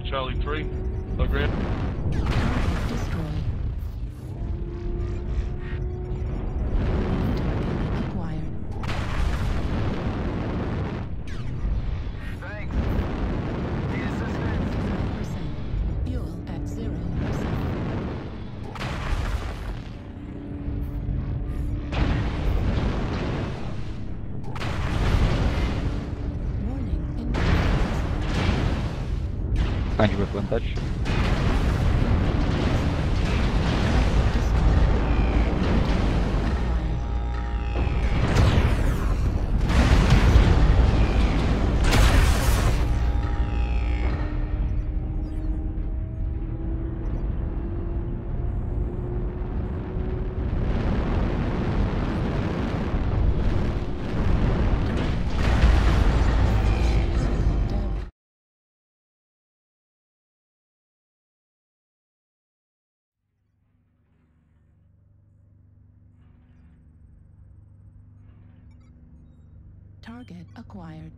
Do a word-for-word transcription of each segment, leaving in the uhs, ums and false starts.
Charlie three. Low ground. Destroyed. Acquired. Thanks. Need assistance? five percent. Fuel at zero percent. Warning. In Thank you for touch. Target acquired.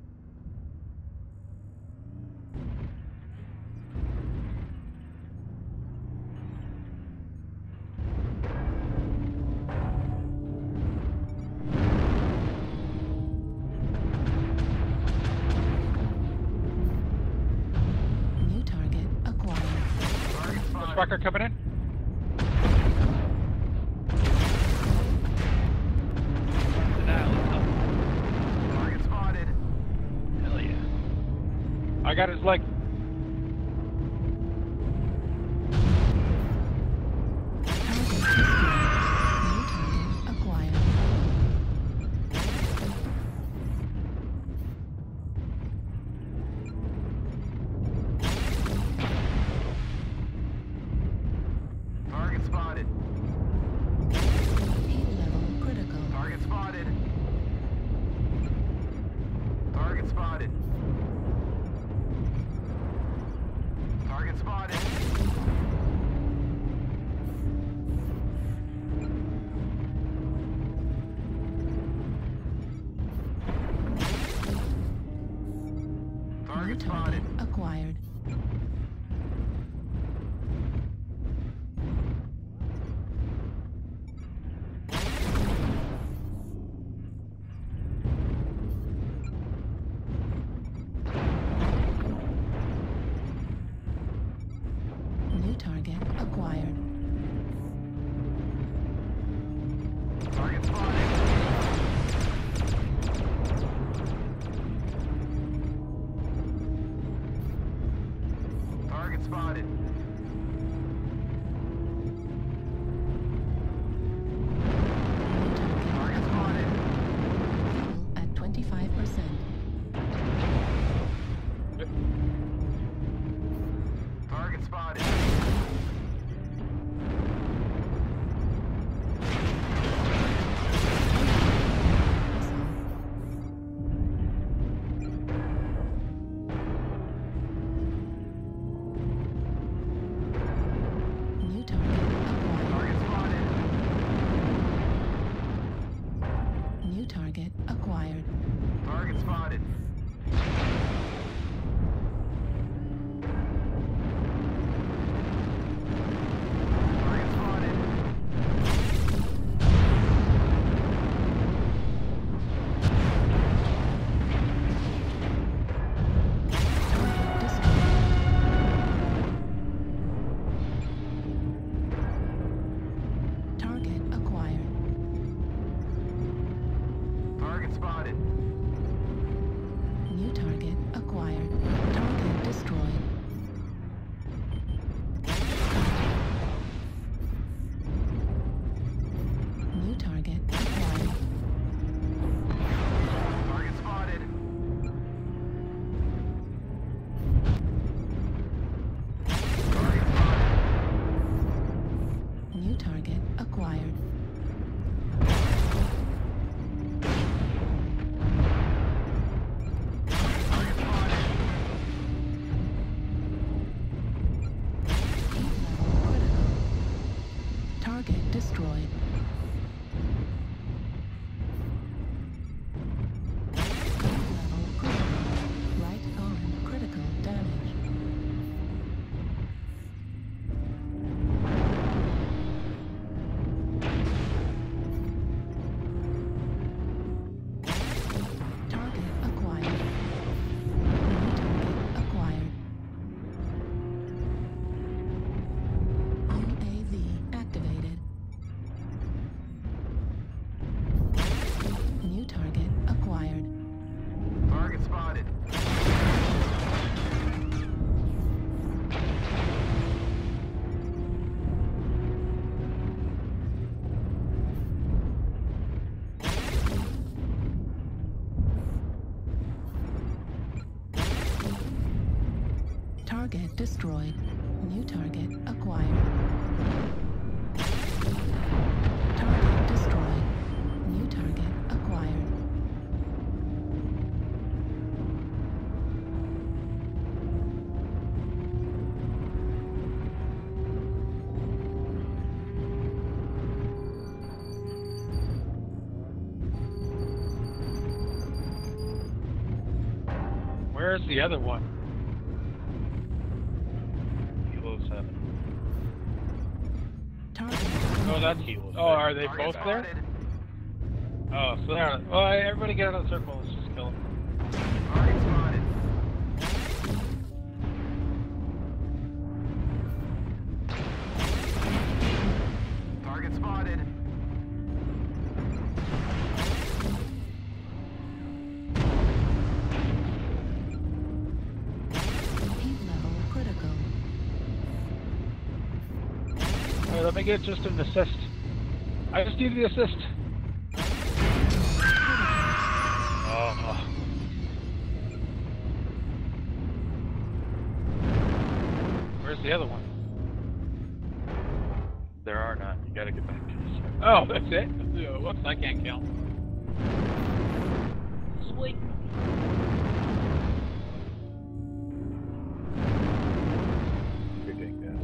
New target acquired. Striker coming in. Target spotted. Hell yeah. I got his leg. Acquired. Target spotted. Heat level critical. Target spotted. Target spotted. Target spotted. New Target target spotted. acquired. New target acquired. Target spotted. Target spotted. Target spotted. Fuel at twenty-five percent. Target spotted. New target acquired. Target spotted. New target acquired. Target spotted. Target spotted. Target destroyed. Target acquired. Target spotted. New target acquired. Target destroyed. New target acquired. Target spotted. Target spotted. New target acquired. Target spotted. Heat level critical. Target destroyed. Heat level critical. Right arm critical damage. destroyed. New target acquired. Target destroyed. New target acquired. Where's the other one? Kilo seven. Target. Oh, that's. Kilo Oh, are they Target both there? spotted. Oh, so they're. Well, everybody get out of the circle. Let's just kill them. Target spotted. Target spotted. Heat level critical. Hey, let me get just an assist. I just need the assist. Oh. Where's the other one? There are not. You gotta get back to the circle. Oh, that's it? Yeah, whoops, I can't count. Sweet. Ridiculous.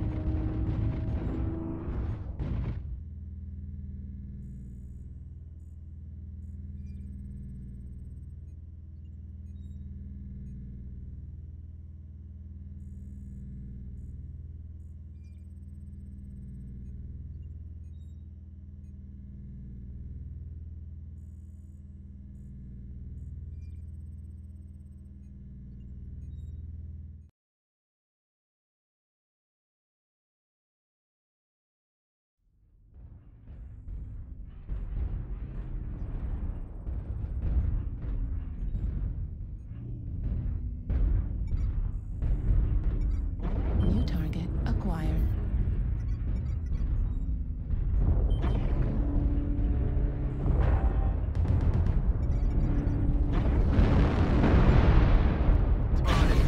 New target acquired. Spotted.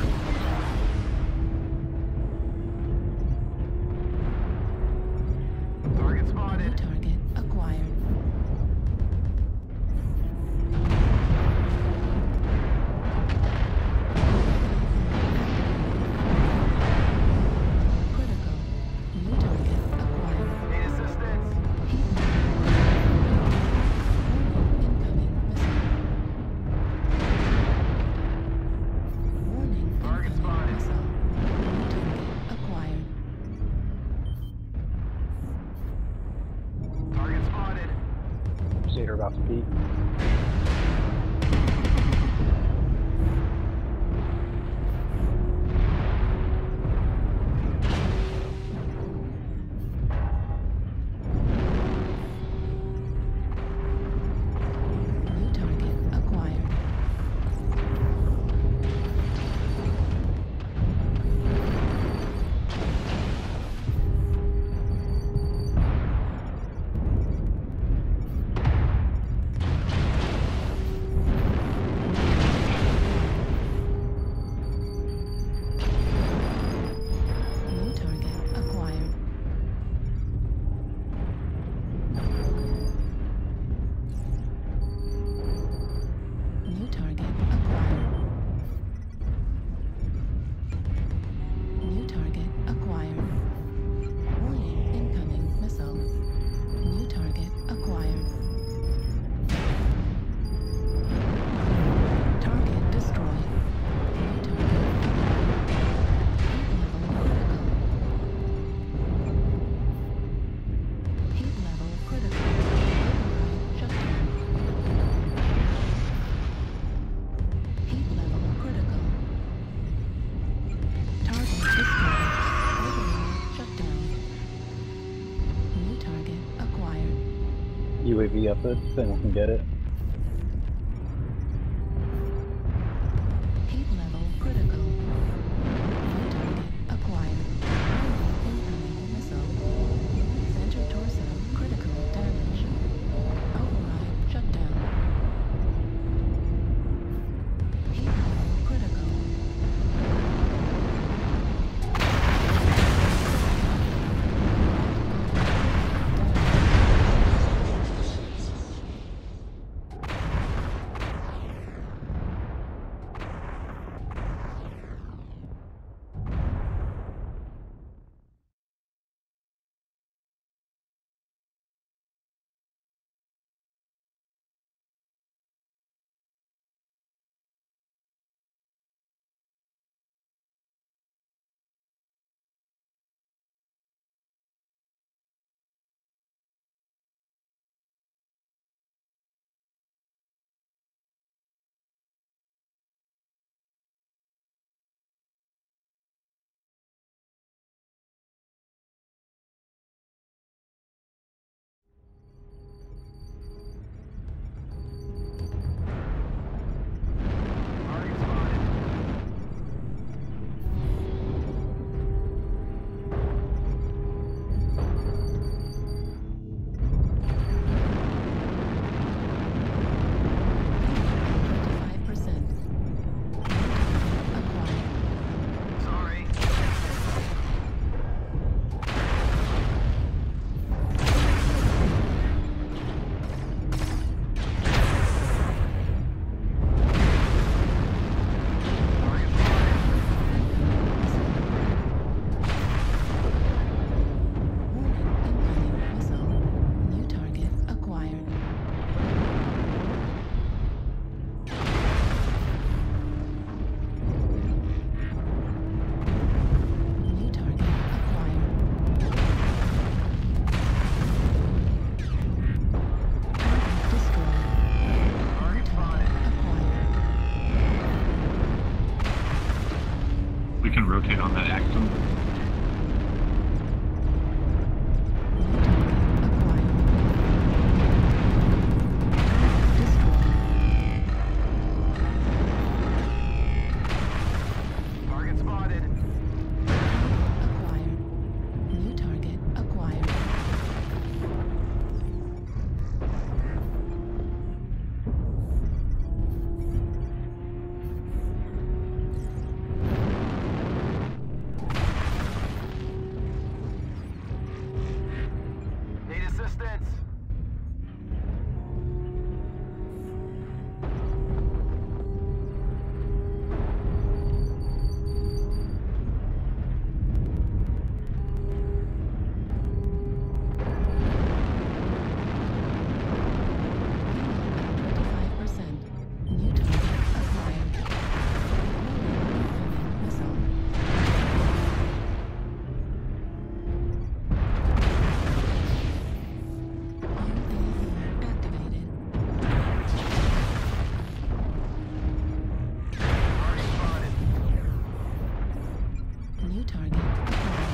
Target New spotted. target acquired. Critical. New target acquired. Need assistance. Heat level. Incoming missile. Warning. Target Incoming spotted. missile. New target acquired. Target spotted. See her about to beat. New target acquired. New target acquired. New target acquired. New target acquired. Warning, incoming missile. New target acquired. Target destroyed. New target acquired. Heat level critical. Heat level critical. Override shutdown. Heat level critical. Target destroyed. Override shutdown. New target acquired. U A V up it, then we can get it. Heat level critical. New target acquired. Incoming missile. Center torso critical damage. Override shutdown. Heat level critical. Distance. twenty-five percent. New target acquired. Incoming missile. U A V activated. Target spotted. New target acquired.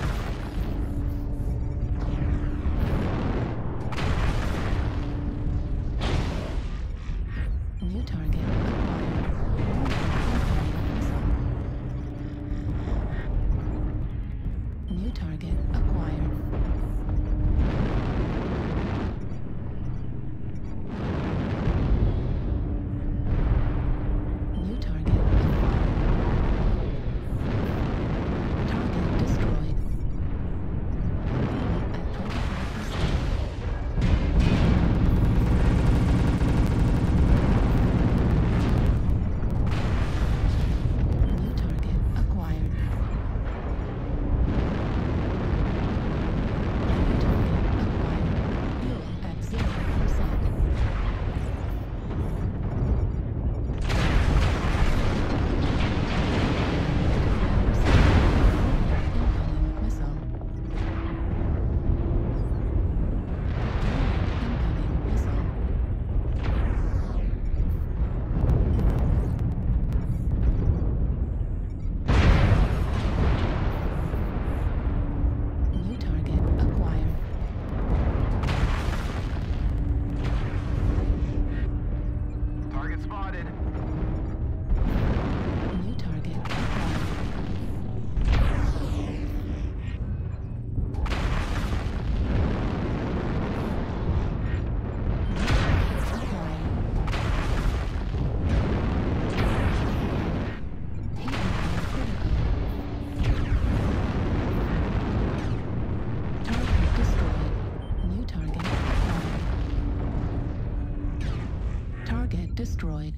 New target acquired. Incoming missile. New target acquired. New target acquired. Target destroyed. Fuel at twenty-five percent. New target acquired. New target acquired. Fuel at zero percent. Incoming missile. Incoming missile. New target acquired. Target spotted. New target acquired. Acquired. Heat level critical. Target destroyed. New target acquired. Target destroyed.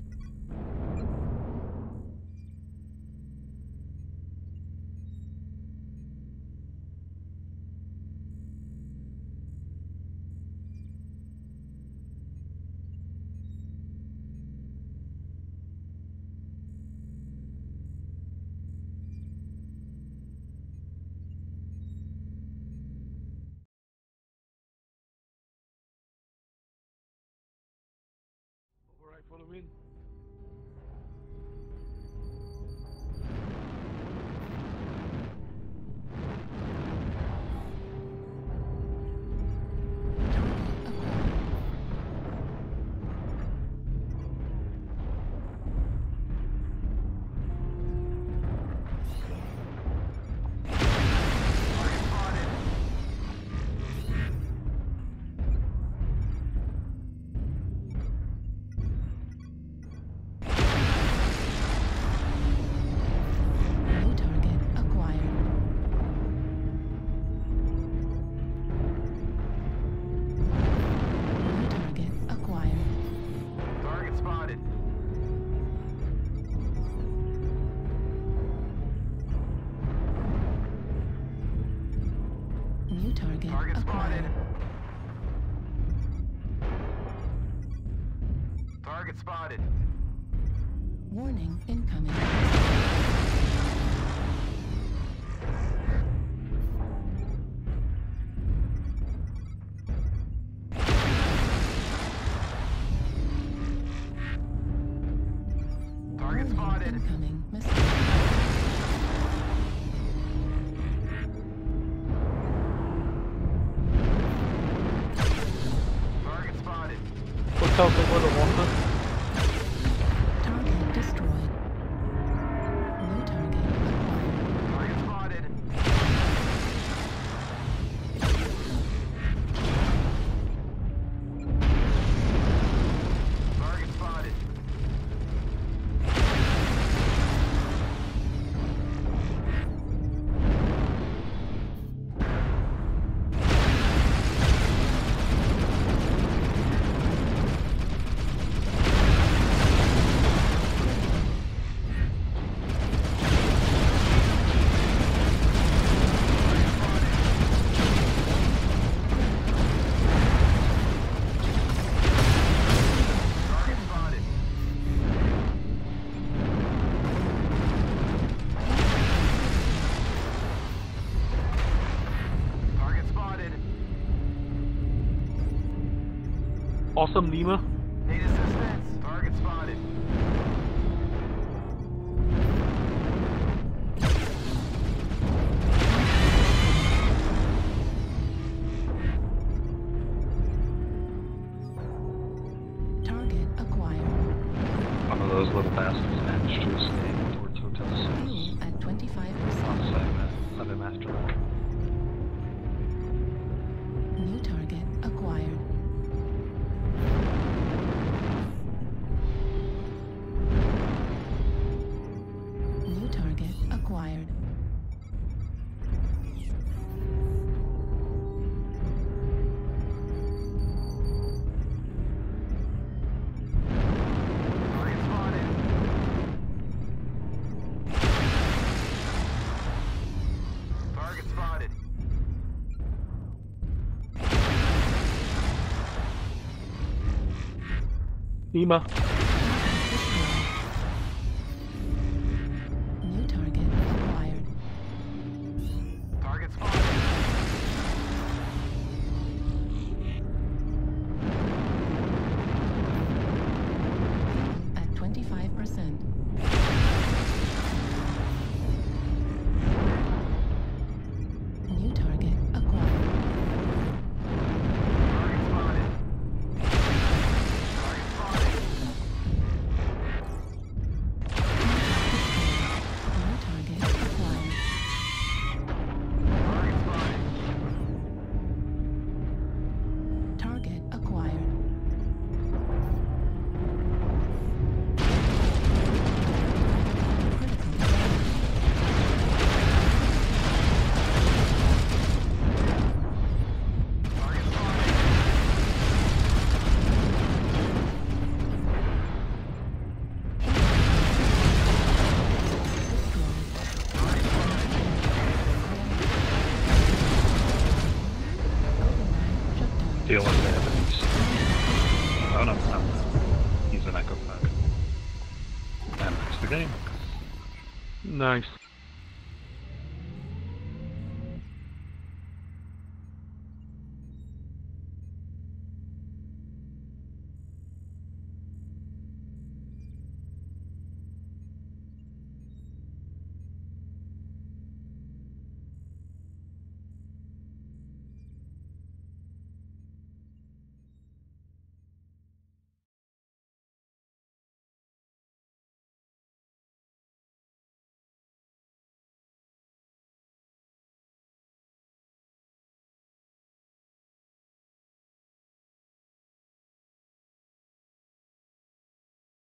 Alright, follow in. Target acquired. Target spotted. New target acquired. New target acquired. Target spotted. New target Target spotted. acquired. Target spotted. Warning incoming. Target Warning spotted. incoming missile. Target spotted. 호텔 그거를 원금 Target destroyed. New target acquired. Target spotted. Target spotted. Awesome Lima. Need assistance. Target spotted. Target acquired. One of those little bastards managed to escape towards Hotel six. Fuel at twenty-five I'll percent. say that. Let him after that. New target acquired. New target acquired. Target spotted. Target spotted. Lima. New target acquired. Target spotted. At twenty-five percent. New target acquired. Target spotted. Target spotted. New target acquired. Target spotted. Target acquired. Target spotted. Target spotted. Deal with the enemies. Oh no, no. He's an echo pack. And that's the game. Nice.